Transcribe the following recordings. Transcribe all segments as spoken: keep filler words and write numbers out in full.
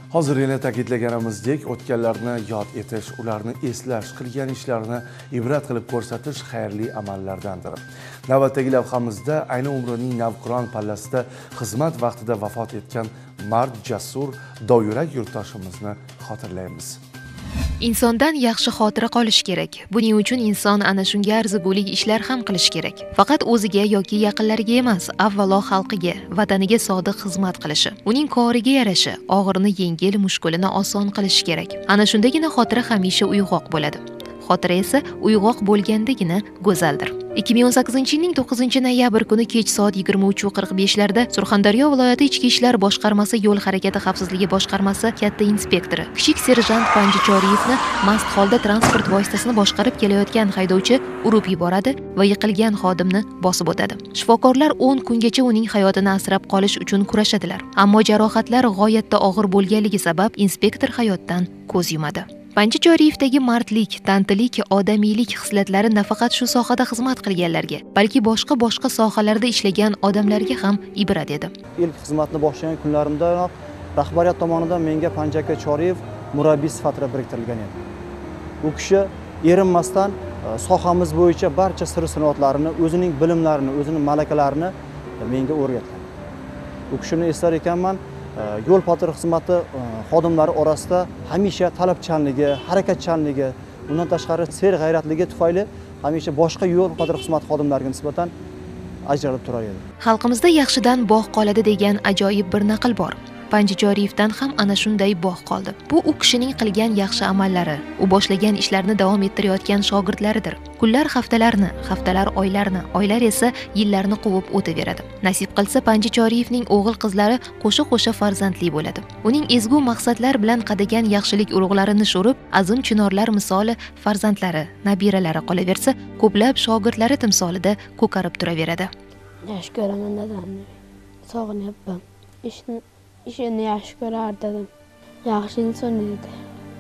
Hozir yana ta'kidlaganimizdek, o'tganlarni yod etish, ularni eslash, qilgan ishlarini ibrat qilib ko'rsatish xayrli amallardandir. Navbatdagi lavhamizda ayni umrining navqiron pallasida xizmat vaqtida vafot etgan mard, jasur, dovyurak yurtdoshimizni xotirlaymiz. Insondan yaxshi xotira qolish kerak. Buning uchun inson ana shunga arzigulik ishlar ham qilish kerak. Faqat o'ziga yoki yaqinlariga emas, avvalo xalqiga, vataniga sodiq xizmat qilishi. Uning koriga yarasha og'irini yengil, mushkulini oson qilish kerak. Ana shundagina xotira hamisha uyg'oq bo'ladi. Xotira esa uyg'oq bo'lgandagina go'zaldir. ikki ming o'n sakkizinchi yilning to'qqizinchi noyabr kuni kech soat yigirma uch qirq besh larda Surxondaryo viloyati Ichki ishlar boshqarmasi yo'l harakati xavfsizligi boshqarmasi katta inspektori kichik serjant Panji Choriyevni mast holda transport vositasini boshqarib kelayotgan haydovchi urib yuboradi va yiqilgan xodimni bosib o'tadi. Shifokorlar o'n kungacha uning hayotini asrab qolish uchun kurashadilar. Ammo jarohatlar g'oyatda og'ir bo'lganligi sabab inspektor hayotdan ko'z yumadi. Panji Choriyevdagi mardlik, tantilik, odamiylik xislatlari nafaqat shu sohada xizmat qilganlarga, balki boshqa boshqa sohalarda ishlagan odamlarga ham ibrat edi. Ilk xizmatni boshlagan kunlarimdanoq rahbariyat tomonidan menga Panji aka Choriyev murabbiy sifatida biriktirilgan edi. U kishi erinmasdan sohamiz bo'yicha barcha sir-sinoatlarini, o'zining bilimlarini, o'zining malakalarini menga o'rgatgan. U kishini eslar ekanman. Yo'l patrul xizmati xodimlari orasida hamisha talabchanligi, harakatchanligi, undan tashqari serg'ayratligi tufayli hamisha boshqa yo'l patrul xizmati xodimlariga nisbatan ajralib turar edi. Xalqimizda yaxshidan bog' qoladi degan ajoyib bir naql bor. Panji Choriyevdan ham ana shunday bog' qoldi. Bu u kishining qilgan yaxshi amallari, u boshlagan ishlarni davom ettirayotgan shogirdlaridir. Kunlar haftalarni, haftalar oylarni, oylar esa yillarni quvib o'taveradi. Nasib qilsa Panji Choriyevning o'g'il-qizlari qo'sha-qo'sha farzandli bo'ladi. Uning ezgu maqsadlar bilan qadagan yaxshilik urug'larini sho'rib, azim chinorlar misoli farzandlari, nabiralari qolaversa, ko'plab shogirdlari timsolida ko'karib turaveradi. Yaxshi ko'raman dadamni. Sog'inyapman. Ishni ishini yaxshi ko'rardim. Yaxshi inson edi.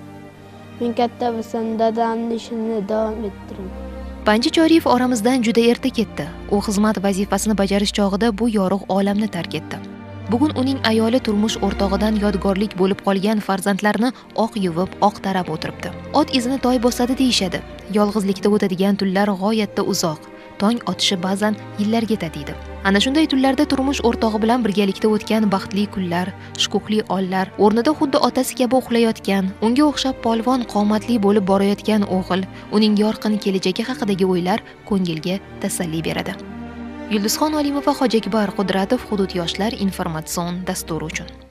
Men katta bo'lsam dadamning ishini davom ettiraman. Panji Choriyev oramizdan juda erta ketdi. U xizmat vazifasini bajarish chog'ida bu yorug' olamni tark etdi. Bugun uning ayoli turmush o'rtog'idan yodgorlik bo'lib qolgan farzandlarni oq yuvib, oq tarab o'tiribdi. Ot izini toy bosadi deyishadi. Yolg'izlikda o'tadigan tunlar g'oyatda uzoq. Tong otishi ba'zan yillarga tatiydi. Ana shunday tunlarda turmush o'rtog'i bilan birgalikda o'tgan baxtli kunlar, shukuhli onlar, o'rnida xuddi otasi kabi uxlayotgan, unga o'xshab polvon qomatli bo'lib borayotgan o'g'il, uning yorqin kelajagi haqidagi o'ylar ko'ngilga tasalli beradi. Yulduzxon Olimova, Hojiakbar Qudratov, Hudud yoshlar informatsion dasturi uchun.